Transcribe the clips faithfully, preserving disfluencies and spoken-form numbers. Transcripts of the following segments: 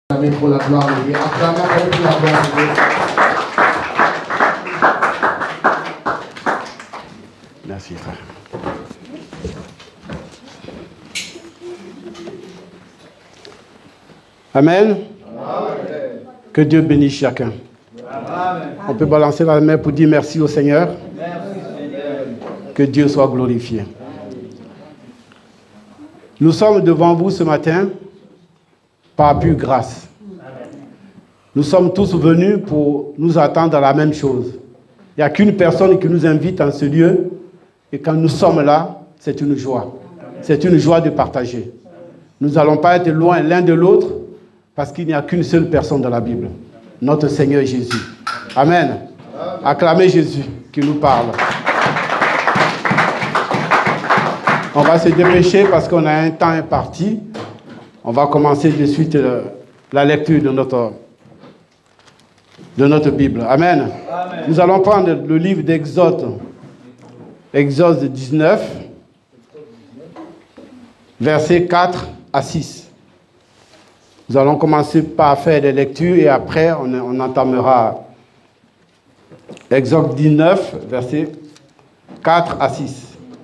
Acclamez pour la gloire de Dieu. Acclamez pour la gloire de Dieu. Merci, frère. Amen. Amen. Que Dieu bénisse chacun. Amen. On peut balancer la main pour dire merci au Seigneur. Merci, Seigneur. Que Dieu soit glorifié. Nous sommes devant vous ce matin par pure grâce. Nous sommes tous venus pour nous attendre à la même chose. Il n'y a qu'une personne qui nous invite en ce lieu. Et quand nous sommes là, c'est une joie. C'est une joie de partager. Nous n'allons pas être loin l'un de l'autre parce qu'il n'y a qu'une seule personne dans la Bible. Notre Seigneur Jésus. Amen. Acclamez Jésus qui nous parle. On va se dépêcher parce qu'on a un temps imparti. On va commencer de suite le, la lecture de notre, de notre Bible. Amen. Amen. Nous allons prendre le livre d'Exode. Exode dix-neuf, versets quatre à six. Nous allons commencer par faire des lectures et après on, on entamera Exode dix-neuf, versets quatre à six.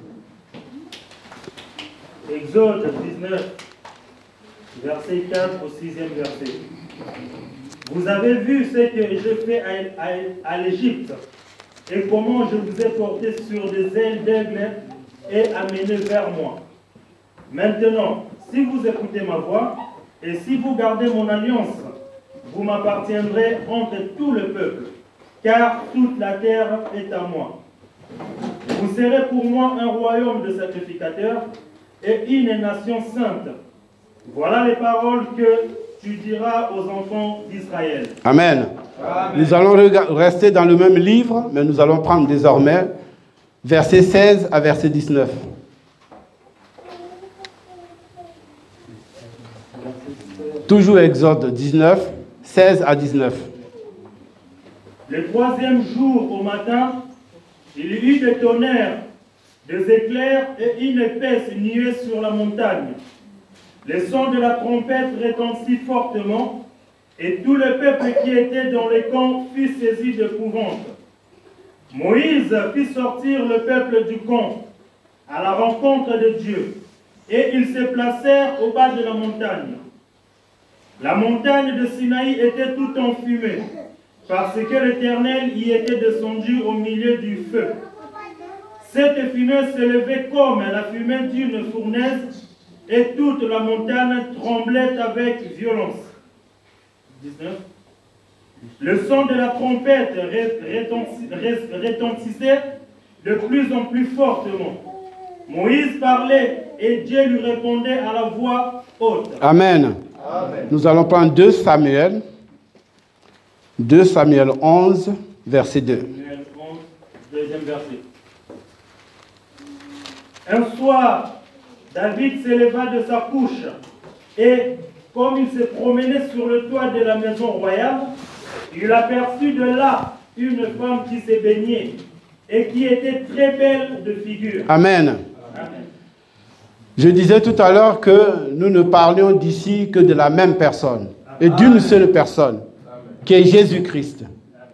Exode dix-neuf, verset quatre au sixième verset. Vous avez vu ce que je fais à, à, à l'Égypte et comment je vous ai porté sur des ailes d'aigle et amené vers moi. Maintenant, si vous écoutez ma voix et si vous gardez mon alliance, vous m'appartiendrez entre tout le peuple, car toute la terre est à moi. Vous serez pour moi un royaume de sacrificateurs et une nation sainte. Voilà les paroles que tu diras aux enfants d'Israël. Amen. Amen. Nous allons rester dans le même livre, mais nous allons prendre désormais verset seize à verset dix-neuf. Toujours Exode dix-neuf, seize à dix-neuf. Le troisième jour au matin, il y eut des tonnerres, des éclairs et une épaisse nuée sur la montagne. Le son de la trompette retentit fortement, et tout le peuple qui était dans les camps fut saisi d'épouvante. Moïse fit sortir le peuple du camp à la rencontre de Dieu, et ils se placèrent au bas de la montagne. La montagne de Sinaï était toute enfumée, parce que l'Éternel y était descendu au milieu du feu. Cette fumée s'élevait comme la fumée d'une fournaise, et toute la montagne tremblait avec violence. dix-neuf. Le son de la trompette retentissait de plus en plus fortement. Moïse parlait et Dieu lui répondait à la voix haute. Amen. Amen. Nous allons prendre deux Samuel. deux Samuel onze, verset deux. Samuel onze, deuxième verset. Un soir, David s'éleva de sa couche et, comme il se promenait sur le toit de la maison royale, il aperçut de là une femme qui se baignait et qui était très belle de figure. Amen. Amen. Je disais tout à l'heure que nous ne parlions d'ici que de la même personne et d'une seule personne, qui est Jésus-Christ.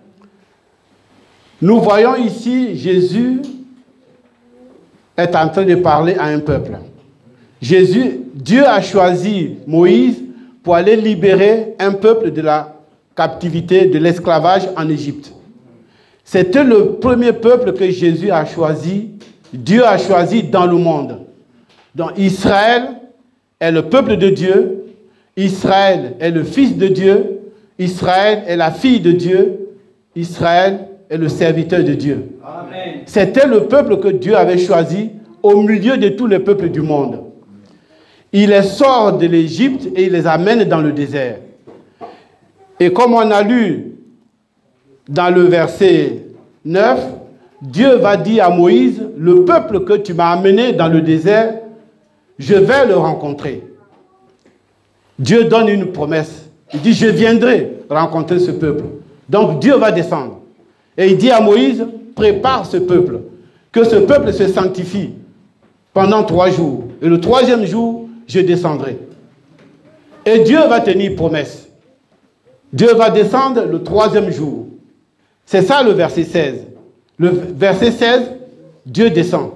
Nous voyons ici Jésus est en train de parler à un peuple. Jésus, Dieu a choisi Moïse pour aller libérer un peuple de la captivité, de l'esclavage en Égypte. C'était le premier peuple que Jésus a choisi, Dieu a choisi dans le monde. Donc Israël est le peuple de Dieu, Israël est le fils de Dieu, Israël est la fille de Dieu, Israël est le serviteur de Dieu. C'était le peuple que Dieu avait choisi au milieu de tous les peuples du monde. Il les sort de l'Égypte et il les amène dans le désert. Et comme on a lu dans le verset neuf, Dieu va dire à Moïse, le peuple que tu m'as amené dans le désert, je vais le rencontrer. Dieu donne une promesse. Il dit, je viendrai rencontrer ce peuple. Donc Dieu va descendre. Et il dit à Moïse, prépare ce peuple, que ce peuple se sanctifie pendant trois jours. Et le troisième jour, je descendrai. Et Dieu va tenir promesse. Dieu va descendre le troisième jour. C'est ça le verset seize. Le verset seize, Dieu descend.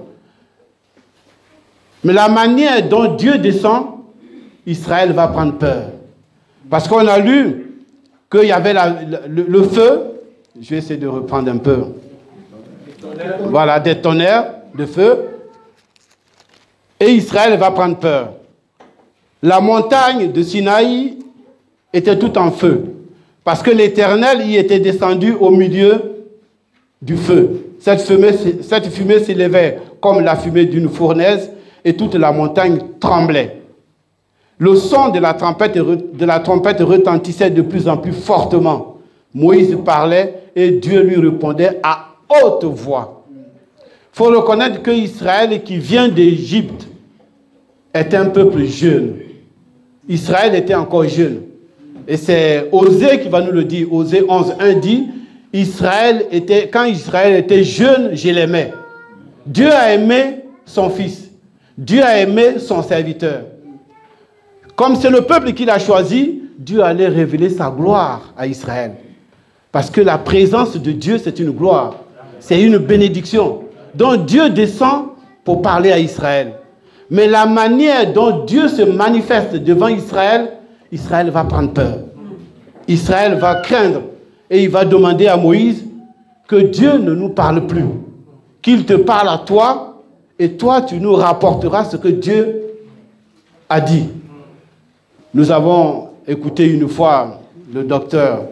Mais la manière dont Dieu descend, Israël va prendre peur. Parce qu'on a lu qu'il y avait la, le, le feu. Je vais essayer de reprendre un peu. Voilà, des tonnerres de feu. Et Israël va prendre peur. La montagne de Sinaï était tout en feu. Parce que l'Éternel y était descendu au milieu du feu. Cette fumée, cette fumée s'élevait comme la fumée d'une fournaise et toute la montagne tremblait. Le son de la trompette, de la trompette retentissait de plus en plus fortement. Moïse parlait et Dieu lui répondait à haute voix. Il faut reconnaître que Israël qui vient d'Égypte est un peuple jeune. Israël était encore jeune. Et c'est Osée qui va nous le dire. Osée onze, un dit, Israël était, quand Israël était jeune, je l'aimais. Dieu a aimé son fils. Dieu a aimé son serviteur. Comme c'est le peuple qu'il a choisi, Dieu allait révéler sa gloire à Israël. Parce que la présence de Dieu, c'est une gloire. C'est une bénédiction. Donc Dieu descend pour parler à Israël. Mais la manière dont Dieu se manifeste devant Israël, Israël va prendre peur. Israël va craindre. Et il va demander à Moïse que Dieu ne nous parle plus. Qu'il te parle à toi, et toi tu nous rapporteras ce que Dieu a dit. Nous avons écouté une fois le docteur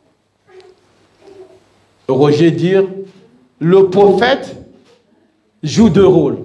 Roger dire, le prophète joue deux rôles.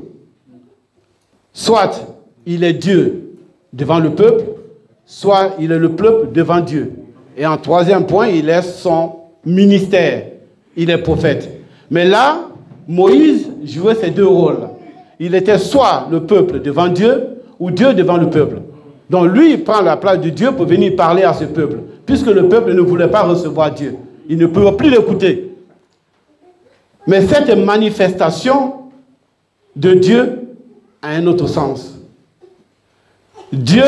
Soit il est Dieu devant le peuple, soit il est le peuple devant Dieu. Et en troisième point, il est son ministère. Il est prophète. Mais là, Moïse jouait ces deux rôles. Il était soit le peuple devant Dieu, ou Dieu devant le peuple. Donc lui, il prend la place de Dieu pour venir parler à ce peuple. Puisque le peuple ne voulait pas recevoir Dieu. Il ne pouvait plus l'écouter. Mais cette manifestation de Dieu a un autre sens. Dieu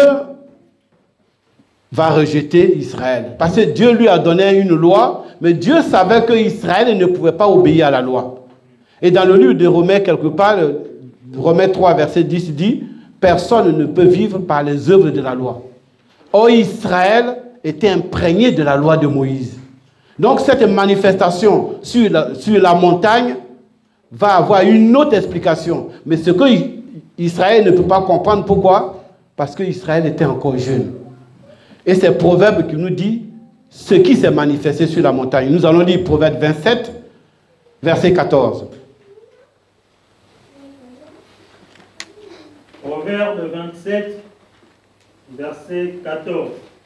va rejeter Israël. Parce que Dieu lui a donné une loi, mais Dieu savait que Israël ne pouvait pas obéir à la loi. Et dans le livre de Romains, quelque part, Romains trois, verset dix dit, personne ne peut vivre par les œuvres de la loi. Or, Israël était imprégné de la loi de Moïse. Donc, cette manifestation sur la, sur la montagne va avoir une autre explication. Mais ce que Israël ne peut pas comprendre, pourquoi? Parce que Israël était encore jeune. Et c'est Proverbe qui nous dit ce qui s'est manifesté sur la montagne. Nous allons lire Proverbe vingt-sept, verset quatorze. Proverbe vingt-sept, verset quatorze.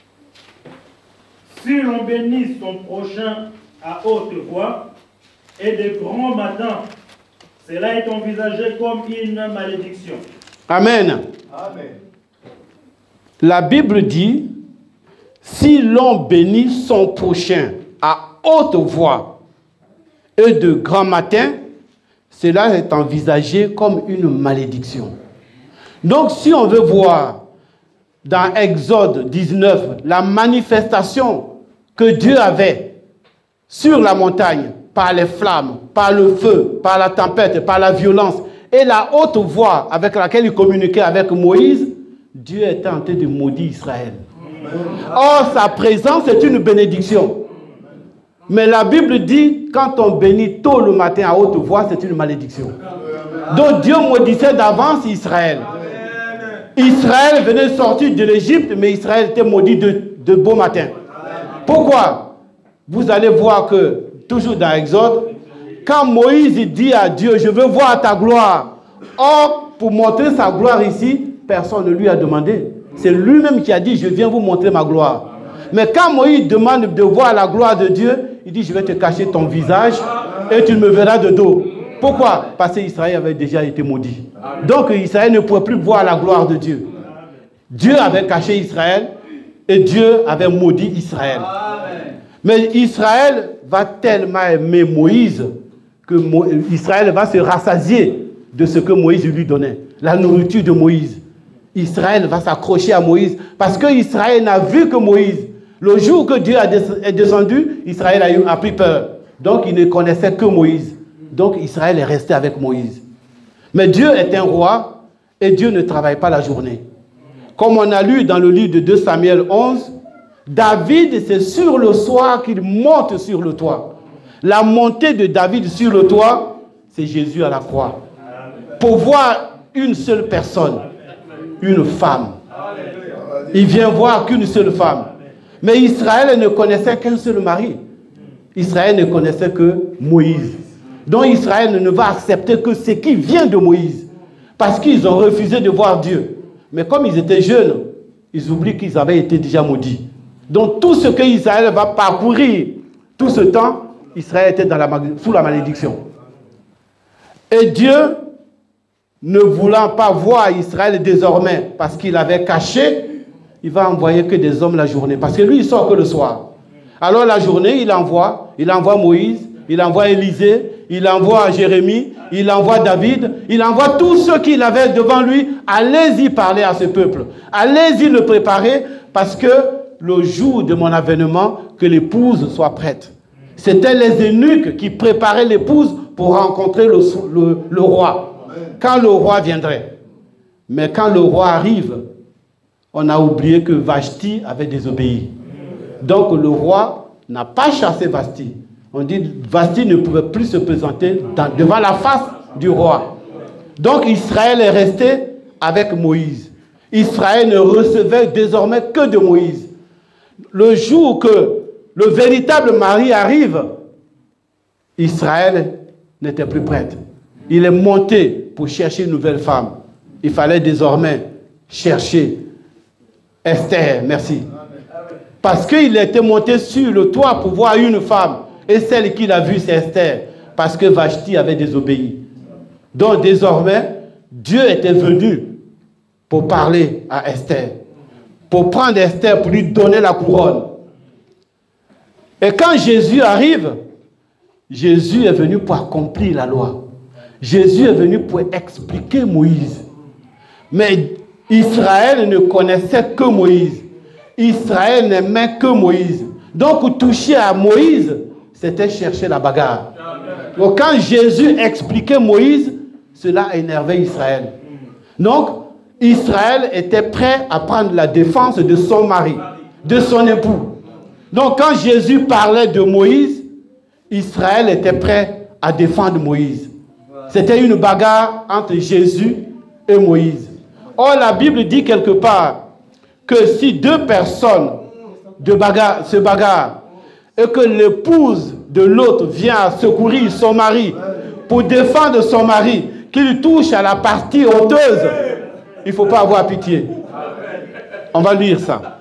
Si l'on bénit son prochain à haute voix et de grands matins, cela est envisagé comme une malédiction. Amen. Amen. La Bible dit, si l'on bénit son prochain à haute voix et de grands matins, cela est envisagé comme une malédiction. Donc, si on veut voir dans Exode dix-neuf la manifestation que Dieu avait sur la montagne par les flammes, par le feu, par la tempête, par la violence et la haute voix avec laquelle il communiquait avec Moïse, Dieu était en train de maudire Israël. Or, sa présence est une bénédiction. Mais la Bible dit, quand on bénit tôt le matin à haute voix, c'est une malédiction. Donc Dieu maudissait d'avance Israël. Israël venait sortir de l'Égypte, mais Israël était maudit de, de beau matin. Pourquoi? Vous allez voir que, toujours dans Exode, quand Moïse dit à Dieu, je veux voir ta gloire. Or, pour montrer sa gloire ici, personne ne lui a demandé. C'est lui-même qui a dit, je viens vous montrer ma gloire. Mais quand Moïse demande de voir la gloire de Dieu, il dit, je vais te cacher ton visage et tu me verras de dos. Pourquoi? Parce qu'Israël avait déjà été maudit. Donc Israël ne pouvait plus voir la gloire de Dieu. Dieu avait caché Israël et Dieu avait maudit Israël. Mais Israël va tellement aimer Moïse que Mo Israël va se rassasier de ce que Moïse lui donnait. La nourriture de Moïse. Israël va s'accrocher à Moïse parce que Israël n'a vu que Moïse. Le jour que Dieu est descendu, Israël a, eu, a pris peur. Donc il ne connaissait que Moïse. Donc Israël est resté avec Moïse. Mais Dieu est un roi et Dieu ne travaille pas la journée. Comme on a lu dans le livre de deux Samuel onze, David, c'est sur le soir qu'il monte sur le toit. La montée de David sur le toit, c'est Jésus à la croix. Pour voir une seule personne, une femme. Il vient voir qu'une seule femme. Mais Israël ne connaissait qu'un seul mari. Israël ne connaissait que Moïse. Donc Israël ne va accepter que ce qui vient de Moïse. Parce qu'ils ont refusé de voir Dieu. Mais comme ils étaient jeunes, ils oublient qu'ils avaient été déjà maudits. Donc tout ce que Israël va parcourir, tout ce temps, Israël était dans la, sous la malédiction. Et Dieu, ne voulant pas voir Israël désormais, parce qu'il avait caché, il va envoyer que des hommes la journée. Parce que lui, il sort que le soir. Alors la journée, il envoie, il envoie Moïse, il envoie Élisée, il envoie Jérémie, il envoie David, il envoie tous ceux qu'il avait devant lui. Allez-y parler à ce peuple. Allez-y le préparer, parce que le jour de mon avènement, que l'épouse soit prête. C'était les eunuques qui préparaient l'épouse pour rencontrer le, le, le roi. Quand le roi viendrait. Mais quand le roi arrive, on a oublié que Vashti avait désobéi. Donc le roi n'a pas chassé Vashti. On dit que Vashti ne pouvait plus se présenter dans, devant la face du roi. Donc Israël est resté avec Moïse. Israël ne recevait désormais que de Moïse. Le jour que le véritable mari arrive, Israël n'était plus prête. Il est monté pour chercher une nouvelle femme. Il fallait désormais chercher Esther, merci. Parce qu'il était monté sur le toit pour voir une femme. Et celle qu'il a vue, c'est Esther. Parce que Vashti avait désobéi. Donc désormais, Dieu était venu pour parler à Esther. Pour prendre Esther, pour lui donner la couronne. Et quand Jésus arrive, Jésus est venu pour accomplir la loi. Jésus est venu pour expliquer Moïse. Mais Israël ne connaissait que Moïse. Israël n'aimait que Moïse. Donc, pour toucher à Moïse, c'était chercher la bagarre. Donc, quand Jésus expliquait Moïse, cela énervait Israël. Donc, Israël était prêt à prendre la défense de son mari, de son époux. Donc, quand Jésus parlait de Moïse, Israël était prêt à défendre Moïse. C'était une bagarre entre Jésus et Moïse. Or, la Bible dit quelque part que si deux personnes de bagarre, se bagarrent et que l'épouse de l'autre vient à secourir son mari pour défendre son mari, qu'il touche à la partie honteuse, il ne faut pas avoir pitié. On va lire ça.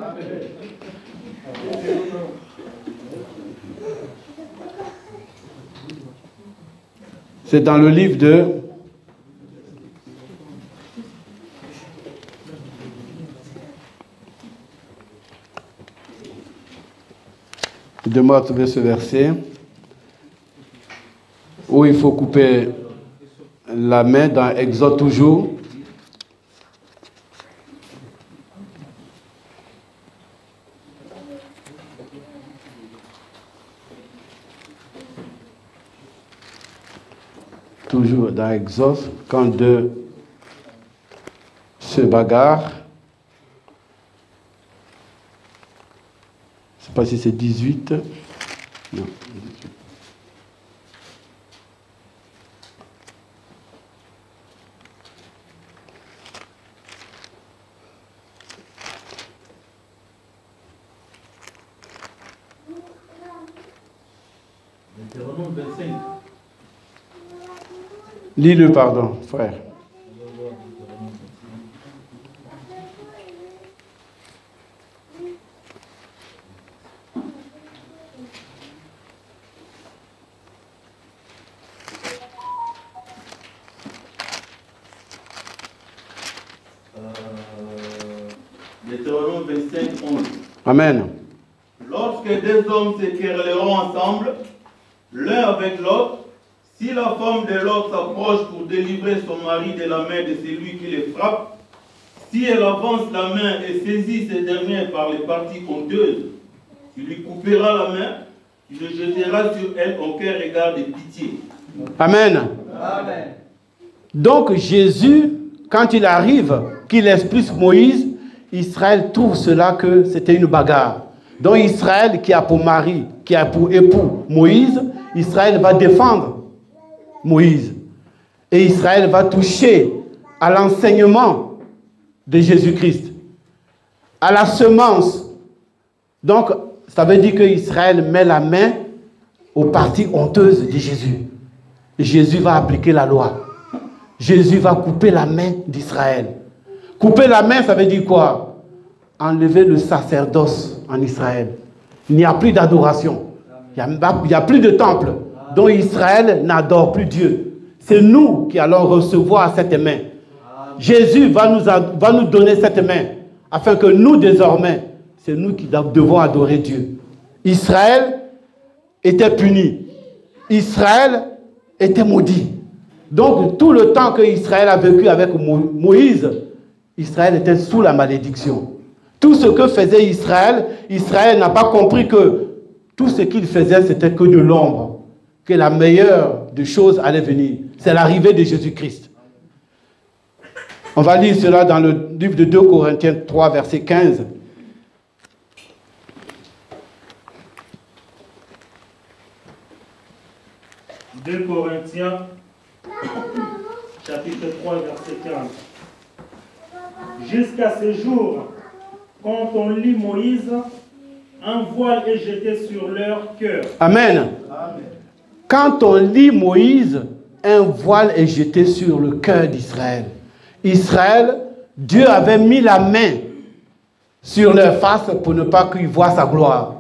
C'est dans le livre de Demande de trouver ce verset où il faut couper la main dans Exode toujours. Toujours dans Exode, quand deux se bagarrent. Je ne sais pas si c'est dix-huit. Non. Deutéronome vingt-cinq. Lis-le, pardon, frère. Deutéronome vingt-cinq, onze. Amen. Lorsque deux hommes se querelleront ensemble, l'un avec l'autre, si la femme de l'autre s'approche pour délivrer son mari de la main de celui qui les frappe, Si elle avance la main et saisit ces dernières par les parties honteuses, tu lui couperas la main, tu le jeteras sur elle aucun regard de pitié. Amen. Amen. Donc Jésus, quand il arrive, qu'il explique Moïse, Israël trouve cela que c'était une bagarre. Donc Israël qui a pour mari, qui a pour époux Moïse, Israël va défendre Moïse. Et Israël va toucher à l'enseignement de Jésus-Christ, à la semence. Donc, ça veut dire qu'Israël met la main aux parties honteuses de Jésus. Et Jésus va appliquer la loi. Jésus va couper la main d'Israël. Couper la main, ça veut dire quoi? Enlever le sacerdoce en Israël. Il n'y a plus d'adoration. Il n'y a, a plus de temple. Donc Israël n'adore plus Dieu. C'est nous qui allons recevoir cette main. Jésus va nous, va nous donner cette main, afin que nous, désormais, c'est nous qui devons adorer Dieu. Israël était puni. Israël était maudit. Donc, tout le temps que Israël a vécu avec Moïse, Israël était sous la malédiction. Tout ce que faisait Israël, Israël n'a pas compris que tout ce qu'il faisait, c'était que de l'ombre. Que la meilleure des choses allait venir. C'est l'arrivée de Jésus-Christ. On va lire cela dans le livre de deux Corinthiens trois, verset quinze. deux Corinthiens, chapitre trois, verset quinze. Jusqu'à ce jour, quand on lit Moïse, un voile est jeté sur leur cœur. Amen. Amen. Quand on lit Moïse, un voile est jeté sur le cœur d'Israël. Israël, Dieu avait mis la main sur leur face pour ne pas qu'ils voient sa gloire.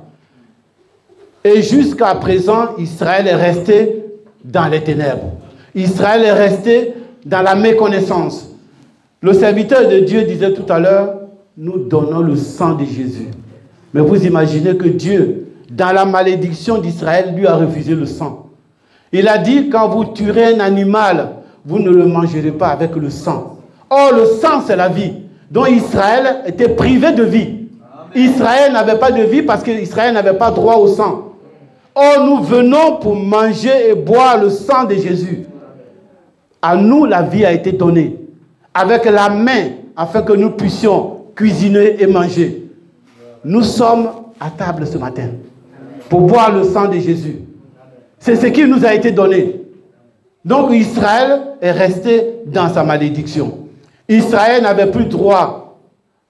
Et jusqu'à présent, Israël est resté dans les ténèbres. Israël est resté dans la méconnaissance. Le serviteur de Dieu disait tout à l'heure, nous donnons le sang de Jésus. Mais vous imaginez que Dieu, dans la malédiction d'Israël, lui a refusé le sang. Il a dit, quand vous tuerez un animal, vous ne le mangerez pas avec le sang. Or, le sang, c'est la vie. Donc, Israël était privé de vie. Israël n'avait pas de vie parce qu'Israël n'avait pas droit au sang. Or, nous venons pour manger et boire le sang de Jésus. À nous, la vie a été donnée. Avec la main, afin que nous puissions cuisiner et manger. Nous sommes à table ce matin pour boire le sang de Jésus. C'est ce qui nous a été donné. Donc Israël est resté dans sa malédiction. Israël n'avait plus droit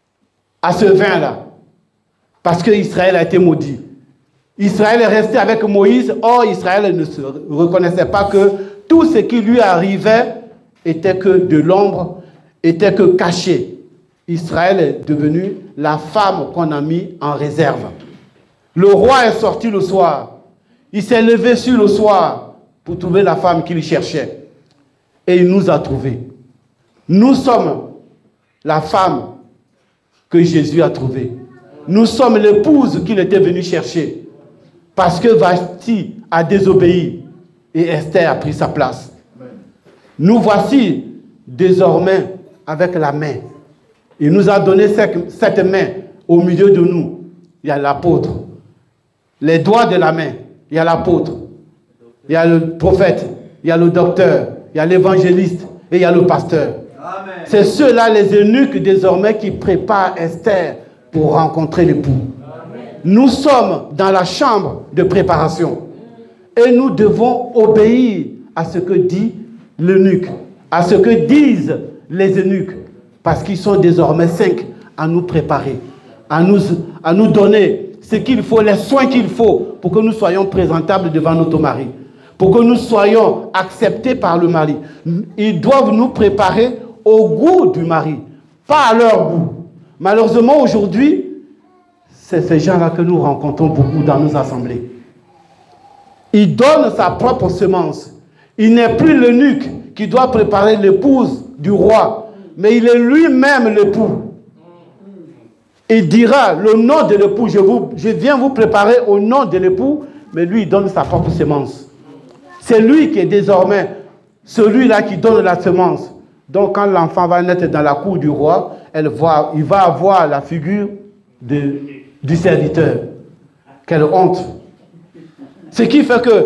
à ce vin-là. Parce que Israël a été maudit. Israël est resté avec Moïse. Or, Israël ne se reconnaissait pas que tout ce qui lui arrivait était que de l'ombre, était que caché. Israël est devenu la femme qu'on a mis en réserve. Le roi est sorti le soir. Il s'est levé sur le soir pour trouver la femme qu'il cherchait. Et il nous a trouvés. Nous sommes la femme que Jésus a trouvée. Nous sommes l'épouse qu'il était venu chercher. Parce que Vashti a désobéi et Esther a pris sa place. Nous voici désormais avec la main. Il nous a donné cette main au milieu de nous. Il y a l'apôtre. Les doigts de la main. Il y a l'apôtre, il y a le prophète, il y a le docteur, il y a l'évangéliste et il y a le pasteur. C'est ceux-là, les eunuques désormais, qui préparent Esther pour rencontrer l'époux. Nous sommes dans la chambre de préparation et nous devons obéir à ce que dit l'eunuque, à ce que disent les eunuques, parce qu'ils sont désormais cinq à nous préparer, à nous, à nous donner ce qu'il faut, les soins qu'il faut pour que nous soyons présentables devant notre mari, pour que nous soyons acceptés par le mari. Ils doivent nous préparer au goût du mari, pas à leur goût. Malheureusement, aujourd'hui, c'est ces gens-là que nous rencontrons beaucoup dans nos assemblées. Il donne sa propre semence. Il n'est plus l'eunuque qui doit préparer l'épouse du roi, mais il est lui-même l'époux. Il dira le nom de l'époux, je, vous, je viens vous préparer au nom de l'époux, mais lui, il donne sa propre semence. C'est lui qui est désormais celui-là qui donne la semence. Donc quand l'enfant va naître dans la cour du roi, elle voit, il va avoir la figure de, du serviteur. Quelle honte! Ce qui fait que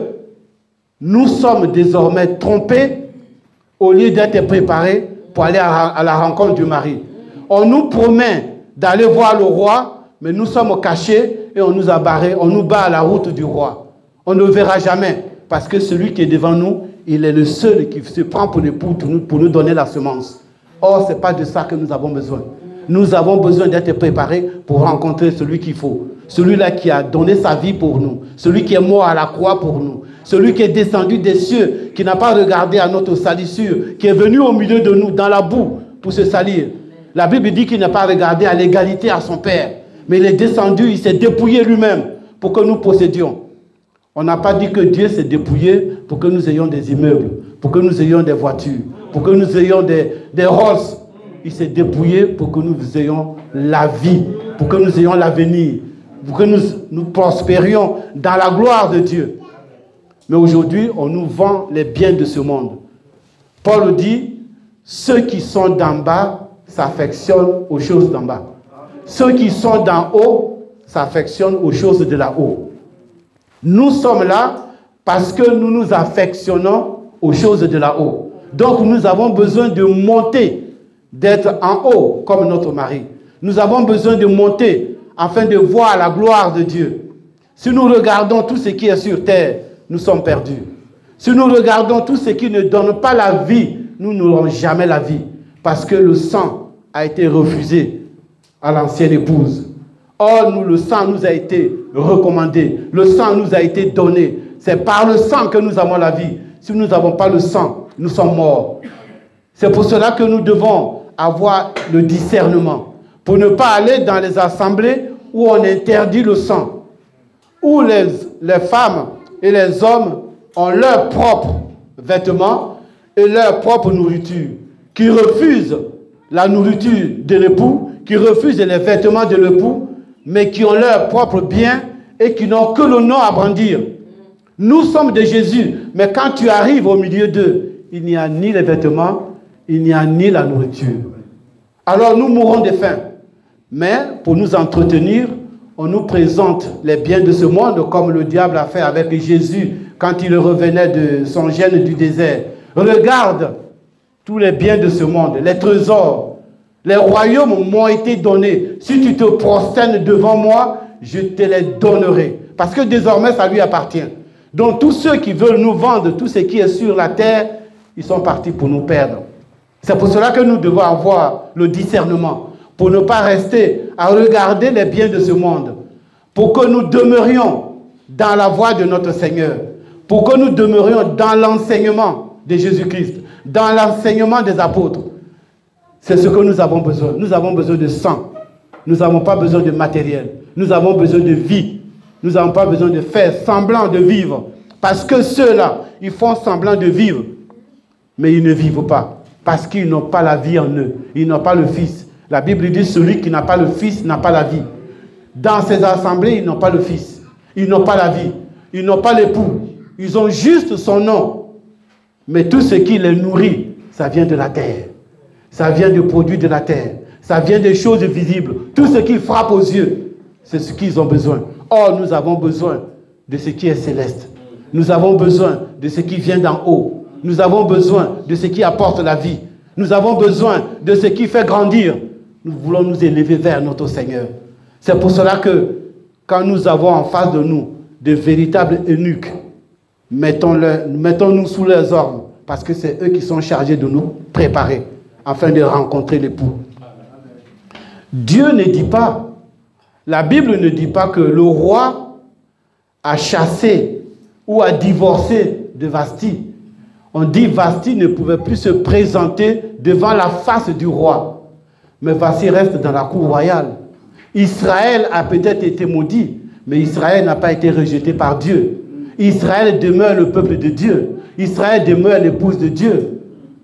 nous sommes désormais trompés au lieu d'être préparés pour aller à, à la rencontre du mari. On nous promet d'aller voir le roi, mais nous sommes cachés et on nous a barrés, on nous bat à la route du roi. On ne le verra jamais parce que celui qui est devant nous, il est le seul qui se prend pour l'époux pour nous, pour nous donner la semence. Or, ce n'est pas de ça que nous avons besoin. Nous avons besoin d'être préparés pour rencontrer celui qu'il faut. Celui-là qui a donné sa vie pour nous. Celui qui est mort à la croix pour nous. Celui qui est descendu des cieux, qui n'a pas regardé à notre salissure, qui est venu au milieu de nous, dans la boue, pour se salir. La Bible dit qu'il n'a pas regardé à l'égalité à son Père. Mais il est descendu, il s'est dépouillé lui-même pour que nous possédions. On n'a pas dit que Dieu s'est dépouillé pour que nous ayons des immeubles, pour que nous ayons des voitures, pour que nous ayons des, des roses. Il s'est dépouillé pour que nous ayons la vie, pour que nous ayons l'avenir, pour que nous, nous prospérions dans la gloire de Dieu. Mais aujourd'hui, on nous vend les biens de ce monde. Paul dit, ceux qui sont d'en bas s'affectionnent aux choses d'en bas. Ceux qui sont d'en haut s'affectionnent aux choses de là-haut. Nous sommes là parce que nous nous affectionnons aux choses de là-haut. Donc nous avons besoin de monter, d'être en haut comme notre mari. Nous avons besoin de monter afin de voir la gloire de Dieu. Si nous regardons tout ce qui est sur terre, nous sommes perdus. Si nous regardons tout ce qui ne donne pas la vie, nous n'aurons jamais la vie. Parce que le sang a été refusé à l'ancienne épouse. Or, nous, le sang nous a été recommandé. Le sang nous a été donné. C'est par le sang que nous avons la vie. Si nous n'avons pas le sang, nous sommes morts. C'est pour cela que nous devons avoir le discernement. Pour ne pas aller dans les assemblées où on interdit le sang. Où les, les femmes et les hommes ont leurs propres vêtements et leur propre nourriture. Qui refusent la nourriture de l'époux, qui refusent les vêtements de l'époux, mais qui ont leurs propres biens et qui n'ont que le nom à brandir. Nous sommes de Jésus, mais quand tu arrives au milieu d'eux, il n'y a ni les vêtements, il n'y a ni la nourriture. Alors nous mourrons de faim. Mais pour nous entretenir, on nous présente les biens de ce monde comme le diable a fait avec Jésus quand il revenait de son jeûne du désert. Regarde tous les biens de ce monde, les trésors, les royaumes m'ont été donnés. Si tu te prosternes devant moi, je te les donnerai. Parce que désormais, ça lui appartient. Donc tous ceux qui veulent nous vendre tout ce qui est sur la terre, ils sont partis pour nous perdre. C'est pour cela que nous devons avoir le discernement, pour ne pas rester à regarder les biens de ce monde, pour que nous demeurions dans la voie de notre Seigneur, pour que nous demeurions dans l'enseignement de Jésus-Christ, dans l'enseignement des apôtres. C'est ce que nous avons besoin. Nous avons besoin de sang. Nous n'avons pas besoin de matériel. Nous avons besoin de vie. Nous n'avons pas besoin de faire semblant de vivre. Parce que ceux-là, ils font semblant de vivre, mais ils ne vivent pas. Parce qu'ils n'ont pas la vie en eux. Ils n'ont pas le Fils. La Bible dit, celui qui n'a pas le Fils n'a pas la vie. Dans ces assemblées, ils n'ont pas le Fils. Ils n'ont pas la vie. Ils n'ont pas l'époux. Ils ont juste son nom. Mais tout ce qui les nourrit, ça vient de la terre. Ça vient du produit de la terre. Ça vient des choses visibles. Tout ce qui frappe aux yeux, c'est ce qu'ils ont besoin. Or, nous avons besoin de ce qui est céleste. Nous avons besoin de ce qui vient d'en haut. Nous avons besoin de ce qui apporte la vie. Nous avons besoin de ce qui fait grandir. Nous voulons nous élever vers notre Seigneur. C'est pour cela que quand nous avons en face de nous de véritables eunuques, mettons-le, mettons-nous sous leurs ordres, parce que c'est eux qui sont chargés de nous préparer afin de rencontrer l'époux. Dieu ne dit pas, la Bible ne dit pas que le roi a chassé ou a divorcé de Vasti. On dit Vasti ne pouvait plus se présenter devant la face du roi. Mais Vasti reste dans la cour royale. Israël a peut-être été maudit, mais Israël n'a pas été rejeté par Dieu. Israël demeure le peuple de Dieu. Israël demeure l'épouse de Dieu.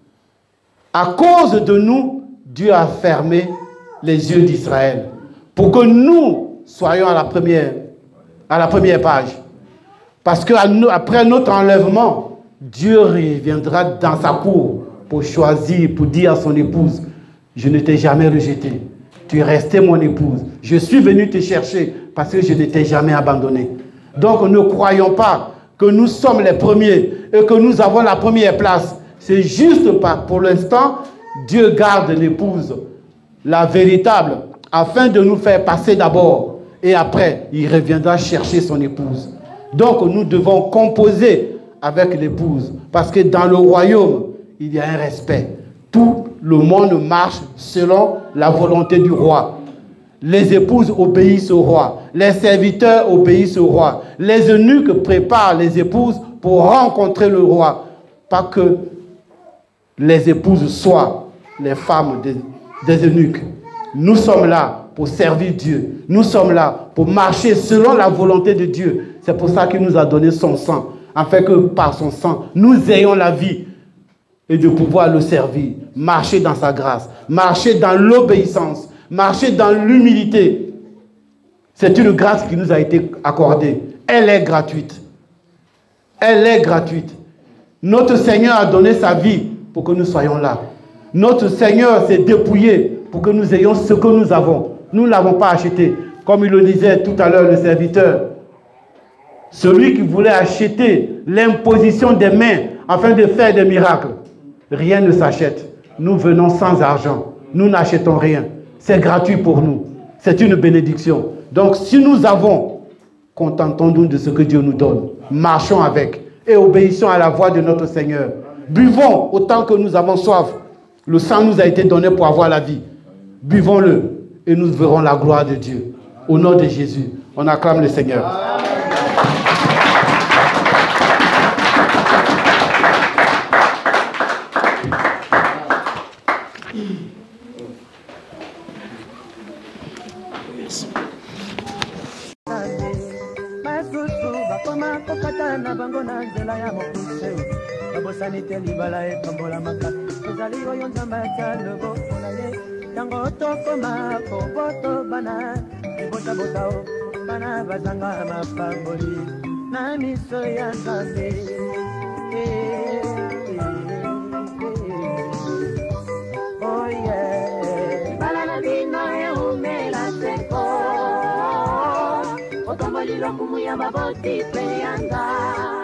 À cause de nous, Dieu a fermé les yeux d'Israël pour que nous soyons à la première, à la première page. Parce qu'après notre enlèvement, Dieu reviendra dans sa cour pour choisir, pour dire à son épouse, je ne t'ai jamais rejeté. Tu es resté mon épouse. Je suis venu te chercher parce que je ne t'ai jamais abandonné. Donc ne croyons pas que nous sommes les premiers et que nous avons la première place. C'est juste pas. Pour l'instant, Dieu garde l'épouse, la véritable, afin de nous faire passer d'abord. Et après, il reviendra chercher son épouse. Donc nous devons composer avec l'épouse. Parce que dans le royaume, il y a un respect. Tout le monde marche selon la volonté du roi. Les épouses obéissent au roi. Les serviteurs obéissent au roi. Les eunuques préparent les épouses pour rencontrer le roi. Pas que les épouses soient les femmes des, des eunuques. Nous sommes là pour servir Dieu. Nous sommes là pour marcher selon la volonté de Dieu. C'est pour ça qu'il nous a donné son sang, afin que par son sang, nous ayons la vie et de pouvoir le servir. Marcher dans sa grâce, marcher dans l'obéissance, marcher dans l'humilité. C'est une grâce qui nous a été accordée. Elle est gratuite. Elle est gratuite. Notre Seigneur a donné sa vie pour que nous soyons là. Notre Seigneur s'est dépouillé pour que nous ayons ce que nous avons. Nous ne l'avons pas acheté. Comme il le disait tout à l'heure le serviteur, celui qui voulait acheter l'imposition des mains afin de faire des miracles, rien ne s'achète. Nous venons sans argent. Nous n'achetons rien. C'est gratuit pour nous. C'est une bénédiction. Donc si nous avons, contentons-nous de ce que Dieu nous donne. Marchons avec et obéissons à la voix de notre Seigneur. Buvons autant que nous avons soif. Le sang nous a été donné pour avoir la vie. Buvons-le et nous verrons la gloire de Dieu. Au nom de Jésus, on acclame le Seigneur. Otomboli lokumu ya baboti pe yanga.